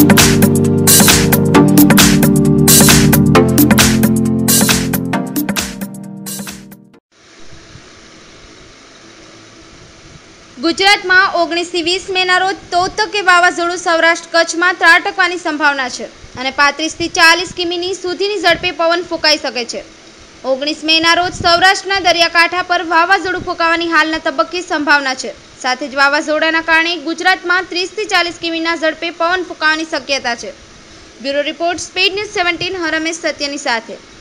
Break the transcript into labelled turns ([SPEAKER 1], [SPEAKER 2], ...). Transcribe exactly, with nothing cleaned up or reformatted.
[SPEAKER 1] गुजरात में ओगनीस थी वीस मेना रोज तोतके वावाझोडું सौराष्ट्र कच्छ में ત્રાટકવાની संभावना है और पैंतीस थी चालीस किमी सुधीनी झड़पे पवन फूंकाई सके छे। ओगनीस मेना रोज सौराष्ट्रना दरियाकांठा पर वावाझोडું फूंकाવાની हालना तबक्के संभावना है। साथ ज वावाझोडाना कारणे गुजरात में तीस थी चालीस किमीना झड़पे पवन फूंकाવાની शक्यता है। ब्यूरो रिपोर्ट स्पीड न्यूज सत्रह हर हमेश सत्यनी साथे।